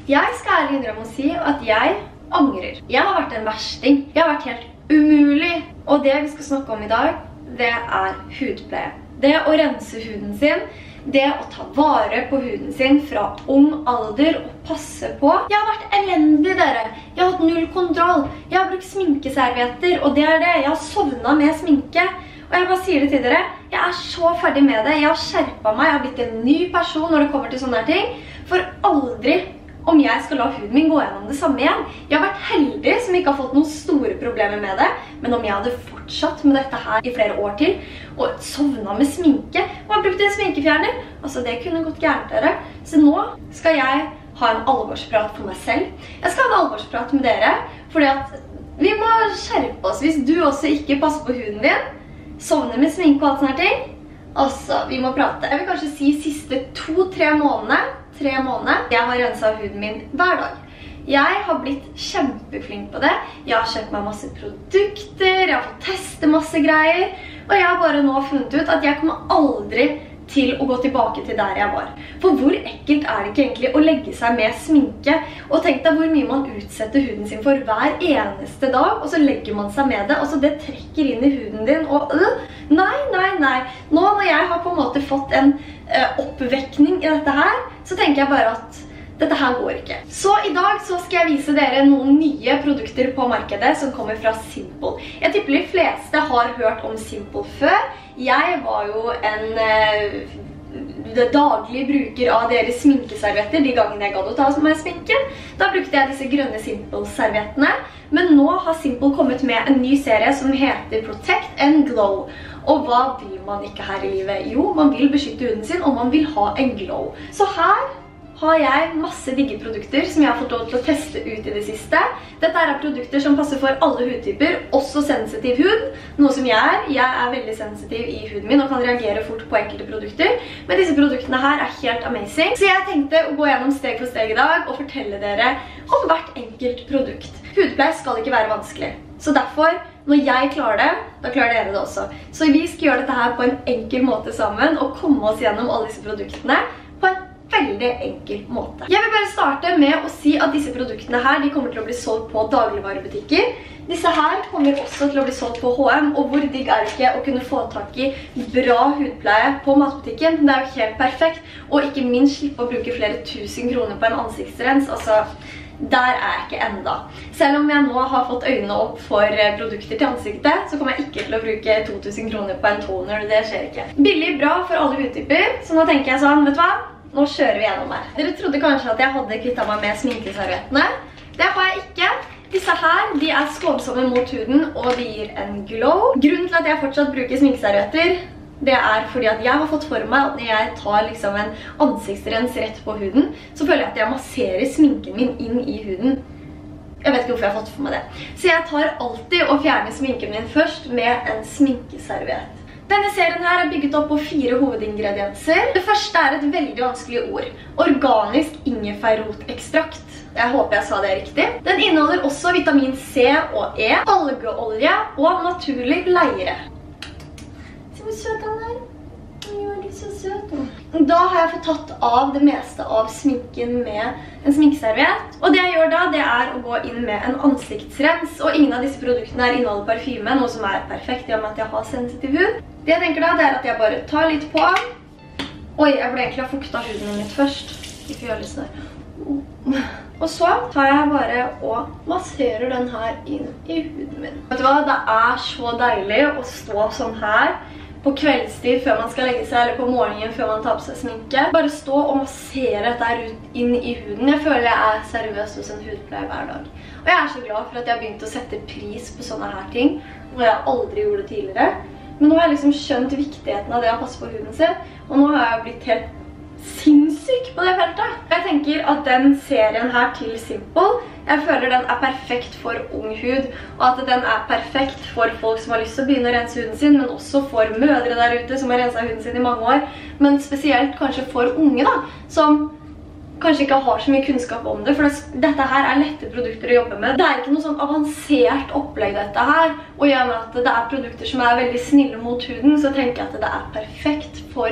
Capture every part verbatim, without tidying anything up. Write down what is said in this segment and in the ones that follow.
Jeg skal ærlig innrømme å si at jeg angrer. Jeg har vært en versting. Jeg har vært helt umulig. Og det vi skal snakke om i dag, det er hudpleie. Det å rense huden sin, det å ta vare på huden sin fra ung alder og passe på. Jeg har vært elendig, dere. Jeg har hatt null kontroll. Jeg har brukt sminkeservietter, og det er det. Jeg har sovnet med sminke. Og jeg bare sier det til dere, jeg er så ferdig med det. Jeg har skjerpet meg, jeg har blitt en ny person når det kommer til sånne ting. For aldri om jeg skal la huden min gå gjennom det samme igjen. Jeg har vært heldig som ikke har fått noen store problemer med det, men om jeg hadde fortsatt med dette her i flere år til, og sovnet med sminke, og har brukt en sminkefjerner, altså det kunne gått gærent, dere. Så nå skal jeg ha en alvorsprat for meg selv. Jeg skal ha en alvorsprat med dere, fordi at vi må skjerpe oss. Hvis du også ikke passer på huden din, sovner med sminke og alt sånne ting, altså, vi må prate. Jeg vil kanskje si siste to-tre måneder, tre måneder, jeg har renset huden min hver dag. Jeg har blitt kjempeflink på det. Jeg har kjøpt meg masse produkter, jeg har fått teste masse greier, og jeg har bare nå funnet ut at jeg kommer aldri til å gå tilbake til der jeg var. For hvor ekkelt er det ikke egentlig å legge seg med sminke? Og tenk deg hvor mye man utsetter huden sin for hver eneste dag, og så legger man seg med det, og så det trekker inn i huden din, og øh, nei, nei, nei. Nå når jeg har på en måte fått en øh, oppvekning i dette her, så tenker jeg bare at dette her går ikke. Så i dag så skal jeg vise dere noen nye produkter på markedet som kommer fra Simple. Jeg tipper de fleste har hørt om Simple før. Jeg var jo en eh, daglig bruker av deres sminkeservietter de gangene jeg gadd å ta meg sminken. Da brukte jeg disse grønne Simple-serviettene. Men nå har Simple kommet med en ny serie som heter Protect and Glow. Og hva vil man ikke her i livet? Jo, man vil beskytte huden sin, og man vil ha en glow. Så her har jeg masse digge produkter som jeg har fått lov til å teste ut i det siste. Dette er produkter som passer for alle hudtyper, også sensitiv hud, noe som jeg er. Jeg er veldig sensitiv i huden min og kan reagere fort på enkelte produkter. Men disse produktene her er helt amazing. Så jeg tenkte å gå gjennom steg for steg i dag og fortelle dere om hvert enkelt produkt. Hudpleie skal ikke være vanskelig. Så derfor, når jeg klarer det, da klarer dere det også. Så vi skal gjøre dette her på en enkel måte sammen og komme oss gjennom alle disse produktene på en veldig enkel måte. Jeg vil bare starte med å si at disse produktene her, de kommer til å bli solgt på dagligvarebutikker. Disse her kommer også til å bli solgt på H og M, og hvor digg er det ikke å kunne få tak i bra hudpleie på matbutikken? Det er jo helt perfekt, og ikke minst slippe å bruke flere tusen kroner på en ansiktsrens. Altså, der er jeg ikke enda. Selv om jeg nå har fått øynene opp for produkter til ansiktet, så kommer jeg ikke til å bruke to tusen kroner på en toner. Det skjer ikke. Billig, bra for alle hudtyper, så nå tenker jeg sånn, vet du hva? Nå kjører vi gjennom her. Dere trodde kanskje at jeg hadde kvittet meg med sminkeserviettene. Det har jeg ikke. Disse her, de er skånsomme mot huden, og de gir en glow. Grunnen til at jeg fortsatt bruker sminkeservietter, det er fordi at jeg har fått for meg at når jeg tar liksom en ansiktsrens rett på huden, så føler jeg at jeg masserer sminken min inn i huden. Jeg vet ikke hvorfor jeg har fått for meg det. Så jeg tar alltid og fjerner sminken min først med en sminkeserviett. Denne serien her er bygget opp på fire hovedingredienser. Det første er et veldig vanskelig ord. Organisk ingefærrotekstrakt. Jeg håper jeg sa det riktig. Den inneholder også vitamin C og E, algeolje og naturlig leire. Se hvor søt den er. Jo, er du så søt. Da har jeg fått tatt av det meste av sminken med en sminkeserviett. Og det jeg gjør da, det er å gå inn med en ansiktsrens. Og ingen av disse produktene er inneholder parfyme, noe som er perfekt i og med at jeg har sensitiv hud. Det jeg tenker da, det er at jeg bare tar litt på. Oi, jeg burde egentlig ha fuktet huden min litt først. Vi får gjøre litt sånn her. Og så tar jeg bare og masserer den her inn i huden min. Vet du hva, det er så deilig å stå sånn her på kveldstid før man skal legge seg, eller på morgenen før man tar på seg sminke. Bare stå og massere dette her ut inn i huden. Jeg føler jeg er seriøst hos en hudpleie hver dag. Og jeg er så glad for at jeg har begynt å sette pris på sånne her ting, hvor jeg aldri gjorde det tidligere. Men nå har jeg liksom skjønt viktigheten av det å passe på huden sin, og nå har jeg blitt helt sinnssyk på det feltet. Jeg tenker at den serien her til Simple, jeg føler den er perfekt for ung hud, og at den er perfekt for folk som har lyst til å begynne å rense huden sin, men også for mødre der ute som har renset huden sin i mange år, men spesielt kanskje for unge da, som kanskje ikke har så mye kunnskap om det, for dette her er lette produkter å jobbe med. Det er ikke noe sånn avansert opplegg dette her, og i og med at det er produkter som er veldig snille mot huden, så tenker jeg at det er perfekt for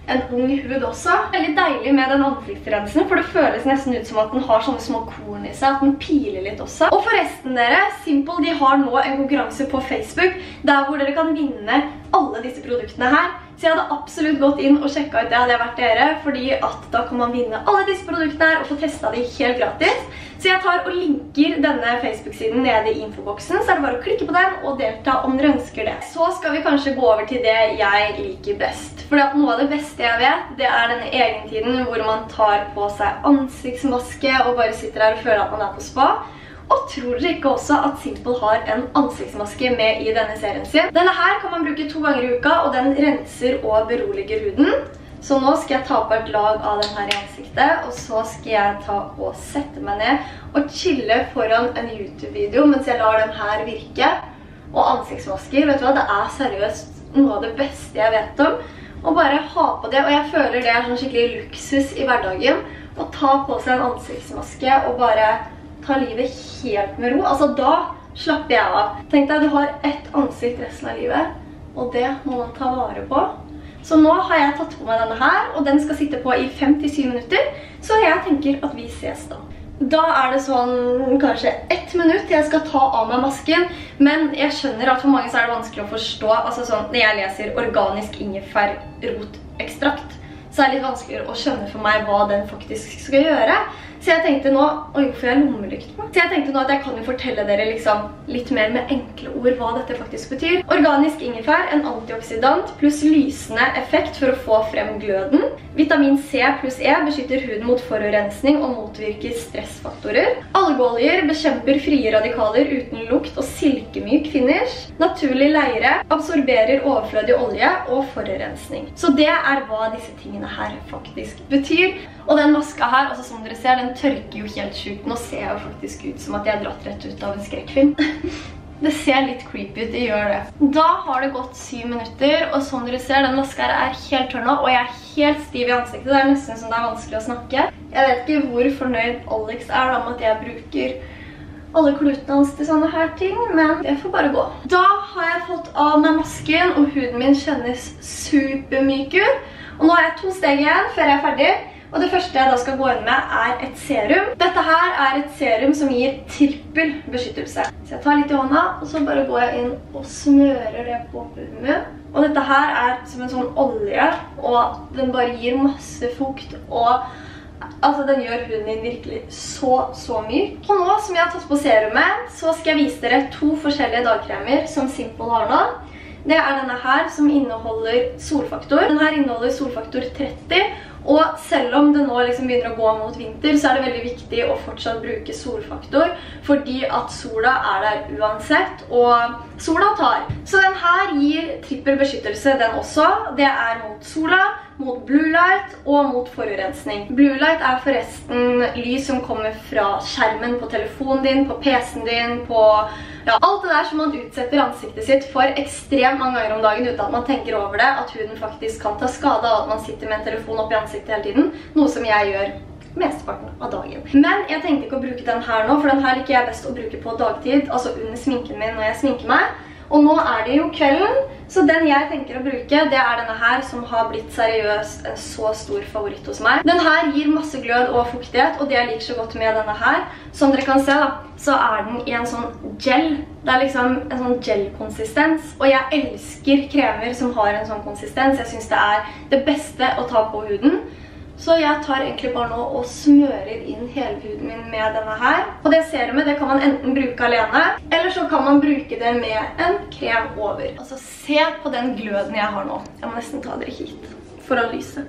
en ung hud også. Veldig deilig med den ansiktsrensen, for det føles nesten ut som at den har sånne små korn i seg, at den piler litt også. Og forresten dere, Simple de har nå en konkurranse på Facebook, der hvor dere kan vinne alle disse produktene her. Så jeg hadde absolutt gått inn og sjekket ut det hadde jeg vært dere, fordi at da kan man vinne alle disse produktene her og få testet de helt gratis. Så jeg tar og linker denne Facebook-siden nede i infoboksen, så er det bare å klikke på den og delta om dere ønsker det. Så skal vi kanskje gå over til det jeg liker best. Fordi at noe av det beste jeg vet, det er denne egentiden hvor man tar på seg ansiktsmaske og bare sitter her og føler at man er på spa. Og tror dere ikke også at Simple har en ansiktsmaske med i denne serien sin? Denne her kan man bruke to ganger i uka, og den renser og beroliger huden. Så nå skal jeg ta på et lag av den her i ansiktet, og så skal jeg ta og sette meg ned og chille foran en YouTube-video mens jeg lar den her virke. Og ansiktsmasker, vet du hva, det er seriøst noe av det beste jeg vet om. Og bare ha på det, og jeg føler det er sånn skikkelig luksus i hverdagen. Å ta på seg en ansiktsmaske og bare ta livet helt med ro. Altså da slapper jeg av. Tenk deg, du har ett ansikt resten av livet, og det må man ta vare på. Så nå har jeg tatt på meg denne her, og den skal sitte på i fem til syv minutter, så jeg tenker at vi ses da. Da er det sånn kanskje ett minutt jeg skal ta av meg masken, men jeg skjønner at for mange så er det vanskelig å forstå, altså sånn, når jeg leser organisk ingefærrotekstrakt, så er det litt vanskeligere å skjønne for meg hva den faktisk skal gjøre. Så jeg tenkte nå, oi, hvorfor jeg lommelykt på? Så jeg tenkte nå at jeg kan jo fortelle dere liksom litt mer med enkle ord hva dette faktisk betyr. Organisk ingefær, en antioksidant pluss lysende effekt for å få frem gløden. Vitamin C pluss E beskytter huden mot forurensning og motvirker stressfaktorer. Algeoljer bekjemper frie radikaler uten lukt og silkemyk finish. Naturlig leire absorberer overflødig olje og forurensning. Så det er hva disse tingene her faktisk betyr. Og den maska her, altså som dere ser, den tørker jo helt sjukt. Nå ser jeg jo faktisk ut som at jeg er dratt rett ut av en skrekkfilm. Det ser litt creepy ut, det gjør det. Da har det gått syv minutter, og som dere ser, den maska her er helt tørr nå, og jeg er helt stiv i ansiktet. Det er nesten som det er vanskelig å snakke. Jeg vet ikke hvor fornøyd Alex er da med at jeg bruker alle klutene hans til sånne her ting, men det får bare gå. Da har jeg fått av meg masken, og huden min kjennes supermyk ut. Og nå har jeg to steg igjen før jeg er ferdig. Og det første jeg da skal gå inn med er et serum. Dette her er et serum som gir trippel beskyttelse. Så jeg tar litt i hånda, og så bare går jeg inn og smører det på huden min. Og dette her er som en sånn olje, og den bare gir masse fukt, og altså den gjør huden din virkelig så, så myk. Og nå som jeg har tatt på serumet, så skal jeg vise dere to forskjellige dagkremer som Simple har nå. Det er denne her som inneholder solfaktor. Den her inneholder solfaktor tretti, og selv om det nå liksom begynner å gå mot vinter, så er det veldig viktig å fortsatt bruke solfaktor, fordi at sola er der uansett, og sola tar. Så den her gir trippel beskyttelse den også. Det er mot sola, mot blue light og mot forurensning. Blue light er forresten lys som kommer fra skjermen på telefonen din, på P C-en din, på ja, alt det der som man utsetter ansiktet sitt for ekstremt mange ganger om dagen uten at man tenker over det, at huden faktisk kan ta skade av at man sitter med en telefon opp i ansiktet hele tiden, noe som jeg gjør mesteparten av dagen. Men jeg tenkte ikke å bruke den her nå, for den her liker jeg best å bruke på dagtid, altså under sminken min når jeg sminker meg. Og nå er det jo kvelden, så den jeg tenker å bruke, det er denne her som har blitt seriøst en så stor favoritt hos meg. Den her gir masse glød og fuktighet, og det jeg liker så godt med denne her, som dere kan se da, så er den i en sånn gel. Det er liksom en sånn gel-konsistens, og jeg elsker kremer som har en sånn konsistens. Jeg synes det er det beste å ta på huden. Så jeg tar egentlig bare nå og smører inn hele huden min med denne her. Og det serumet, det kan man enten bruke alene, eller så kan man bruke det med en krem over. Altså, se på den gløden jeg har nå. Jeg må nesten ta dere hit for å lyse.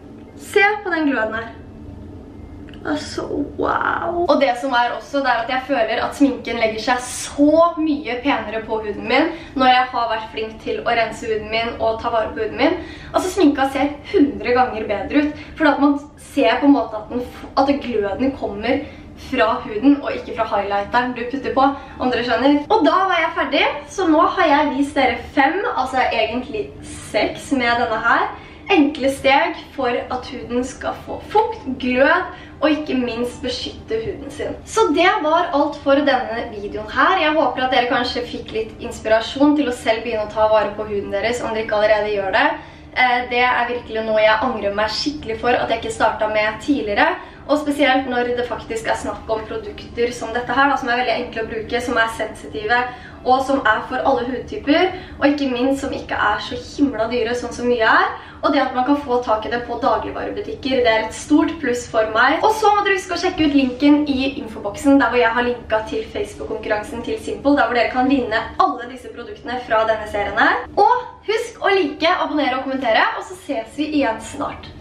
Se på den gløden her. Altså, wow! Og det som er også, det er at jeg føler at sminken legger seg så mye penere på huden min når jeg har vært flink til å rense huden min og ta vare på huden min. Altså, sminka ser hundre ganger bedre ut, for at man ser på en måte at, den, at gløden kommer fra huden og ikke fra highlighteren du putter på, om dere skjønner. Og da var jeg ferdig, så nå har jeg vist dere fem, altså egentlig seks med denne her. Enkle steg for at huden skal få fukt, glød og ikke minst beskytte huden sin. Så det var alt for denne videoen her. Jeg håper at dere kanskje fikk litt inspirasjon til å selv begynne å ta vare på huden deres, om dere ikke allerede gjør det. Det er virkelig noe jeg angrer meg skikkelig for at jeg ikke startet med tidligere. Og spesielt når det faktisk er snakk om produkter som dette her, da, som er veldig enkle å bruke, som er sensitive, og som er for alle hudtyper, og ikke minst som ikke er så himla dyre, sånn som mye er. Og det at man kan få tak i det på dagligvarebutikker, det er et stort pluss for meg. Og så må dere huske å sjekke ut linken i infoboksen, der hvor jeg har linket til Facebook-konkurransen til Simple, der hvor dere kan vinne alle disse produktene fra denne serien her. Og husk å like, abonnere og kommentere, og så ses vi igjen snart.